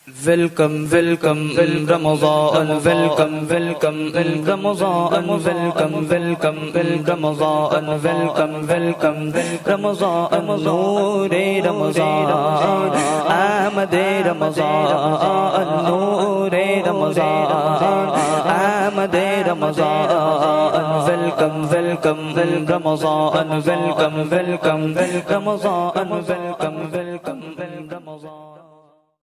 welcome welcome Ramzan welcome welcome Ramzan welcome welcome Ramzan welcome welcome Ramzan नूरे रमज़ान आमदे रमज़ान नूरे रमज़ान आमदे Ramzan welcome welcome Ramzan welcome welcome Ramzan welcome